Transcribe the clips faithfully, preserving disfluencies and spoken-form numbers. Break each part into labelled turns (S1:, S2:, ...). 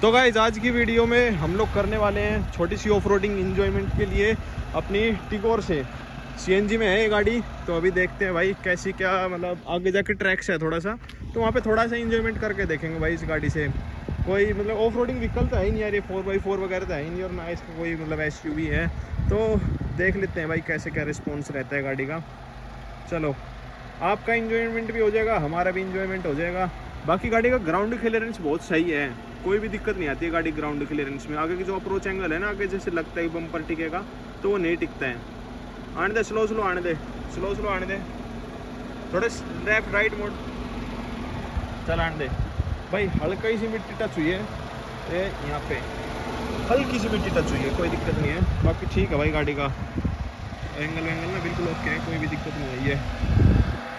S1: तो गाइस आज की वीडियो में हम लोग करने वाले हैं छोटी सी ऑफ रोडिंग इंजॉयमेंट के लिए अपनी टिगोर से। सीएनजी में है ये गाड़ी, तो अभी देखते हैं भाई कैसी क्या, मतलब आगे जाके ट्रैक्स है थोड़ा सा, तो वहाँ पे थोड़ा सा इंजॉयमेंट करके देखेंगे भाई इस गाड़ी से। कोई मतलब ऑफ रोडिंग व्हीकल तो है ही नहीं यार, ये फोर बाई फोर वगैरह तो है ही नहीं, और ना इसका कोई मतलब एसयूवी है। तो देख लेते हैं भाई कैसे क्या रिस्पॉन्स रहता है गाड़ी का। चलो, आपका इंजॉयमेंट भी हो जाएगा, हमारा भी इंजॉयमेंट हो जाएगा। बाकी गाड़ी का ग्राउंड क्लियरेंस बहुत सही है, कोई भी दिक्कत नहीं आती है गाड़ी ग्राउंड क्लियरेंस में। आगे की जो अप्रोच एंगल है ना, आगे जैसे लगता है बम्पर टिकेगा, तो वो नहीं टिकता है। आने दे, स्लो स्लो आने दे, स्लो स्लो आने दे, थोड़े लेफ्ट राइट मोड, चल आने दे भाई। हल्की सी मिट्टी टच हुई है ये यहाँ पे, हल्की सी मिट्टी टच हुई है, कोई दिक्कत नहीं है। बाकी ठीक है भाई, गाड़ी का एंगल वेंगल ना बिल्कुल ओके है, कोई भी दिक्कत नहीं आई है।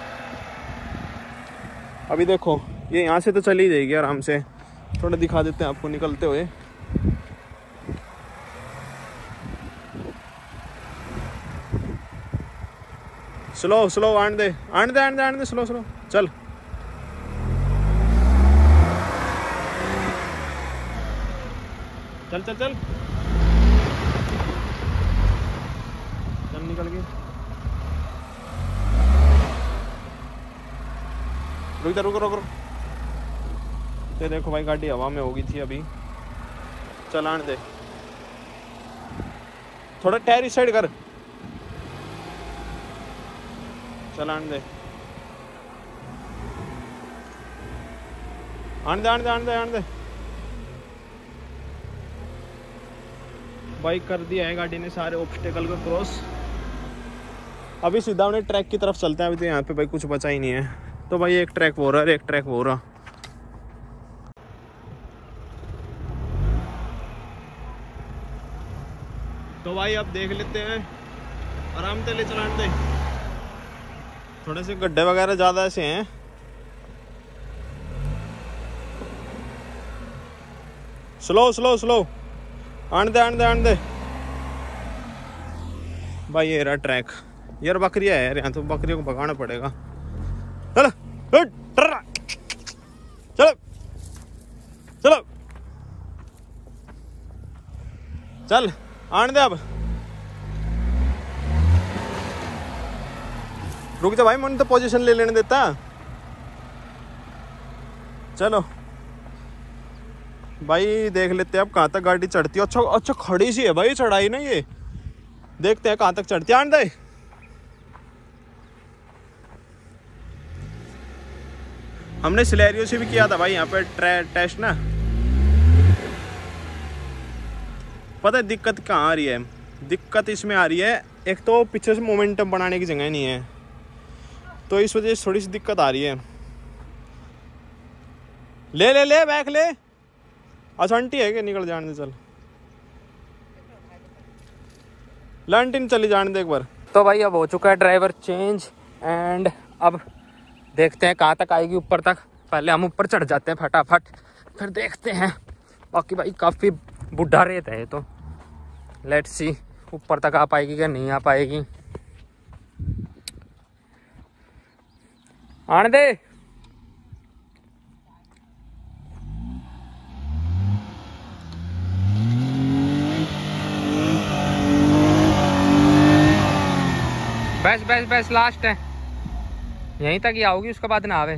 S1: अभी देखो ये यहाँ से तो चली जाएगी आराम से, थोड़ा दिखा देते हैं आपको निकलते हुए। स्लो स्लो आने दे, आने दे आने दे आने दे, स्लो स्लो चल। चल चल चल चल निकल गई। रुक जा, रुक रुक रुक। ये देखो भाई गाड़ी हवा में हो गई थी अभी, चलाने दे, थोड़ा टायर इस साइड कर, चलाने दे, आने दे आने दे आने दे आने दे भाई। कर दिया है गाड़ी ने सारे ऑब्स्टेकल को क्रॉस। अभी सीधा उन्हें ट्रैक की तरफ चलते हैं। अभी तो यहाँ पे भाई कुछ बचा ही नहीं है, तो भाई एक ट्रैक हो रहा है, एक ट्रैक हो रहा। तो भाई अब देख लेते हैं, आराम से ले चलाने दे, थोड़े से गड्ढे वगैरह ज्यादा ऐसे हैं। स्लो स्लो स्लो आने दे आने दे आने दे भाई। ये रहा ट्रैक यार, बकरियां है यार यहाँ, तो बकरियों को भगाना पड़ेगा। चलो चलो चलो चल आने दे। अब रुक जा भाई, मैंने तो पोजीशन ले लेने देता। चलो भाई देख लेते हैं अब कहाँ तक गाड़ी चढ़ती है। अच्छा अच्छा खड़ी सी है भाई चढ़ाई ना, ये देखते हैं कहाँ तक चढ़ती है। आने दे, हमने सिलेरियो से भी किया था भाई यहाँ पे टेस्ट ना। पता है दिक्कत कहाँ आ रही है? दिक्कत इसमें आ रही है, एक तो पीछे से मोमेंटम बनाने की जगह नहीं है, तो इस वजह से थोड़ी सी दिक्कत आ रही है। ले ले ले बैक ले, असंटी है कि निकल जाने दे, चल लंटिन चली जाने दे एक बार।
S2: तो भाई अब हो चुका है ड्राइवर चेंज, एंड अब देखते हैं कहाँ तक आएगी ऊपर तक। पहले हम ऊपर चढ़ जाते हैं फटाफट, फिर देखते हैं। बाकी भाई काफ़ी बुढ़ा रेत है, तो लेट्स सी ऊपर तक आ पाएगी क्या नहीं आ पाएगी। आने दे, बस बस बस लास्ट है, यहीं तक ही आओगी, उसके बाद ना आवे।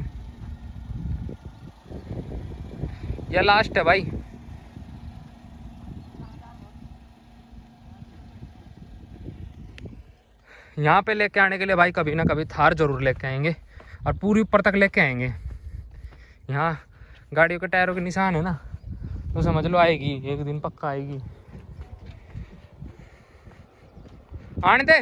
S2: ये लास्ट है भाई। यहाँ पे लेके आने के लिए भाई कभी ना कभी थार जरूर लेके आएंगे, और पूरी ऊपर तक लेके आएंगे। यहाँ गाड़ियों के टायरों के निशान है ना, तो समझ लो आएगी एक दिन, पक्का आएगी। आने दे,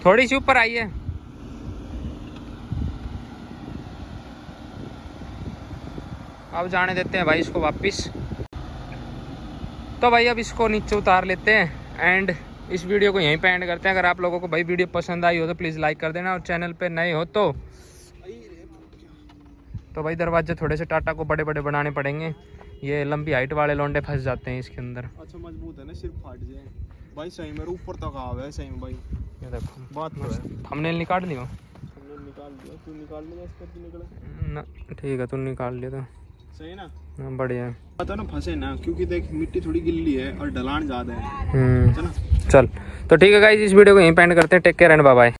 S2: थोड़ी सी ऊपर आई है। अब जाने देते हैं भाई इसको वापस। तो भाई अब इसको नीचे उतार लेते हैं एंड इस वीडियो को यहीं पे एंड करते हैं। अगर आप लोगों को भाई वीडियो पसंद आई हो तो प्लीज़ लाइक कर देना और चैनल पे नए हो तो तो भाई दरवाजे थोड़े से टाटा को बड़े बड़े बनाने पड़ेंगे। ये लंबी हाइट वाले लौंडे फंस जाते हैं इसके अंदर।
S1: अच्छा मजबूत है ना, सिर्फ फाट जाए भाई। सही में ऊपर तक आ गया सही में भाई।
S2: ये देखो
S1: बात तो है।
S2: हमने निकाल लियो।
S1: हमने निकाल दिया, तू निकाल ले इस पर निकला
S2: ना ठीक है, तू निकाल लिया तो
S1: सही ना।
S2: हाँ बढ़िया है।
S1: पता ना फंसे ना, क्योंकि देख मिट्टी थोड़ी गिल्ली है और ढलान ज्यादा है
S2: हम्म
S1: ना।
S2: चल तो ठीक है गाइस, इस वीडियो को यहीं पे एंड करते हैं। Take care and bye bye.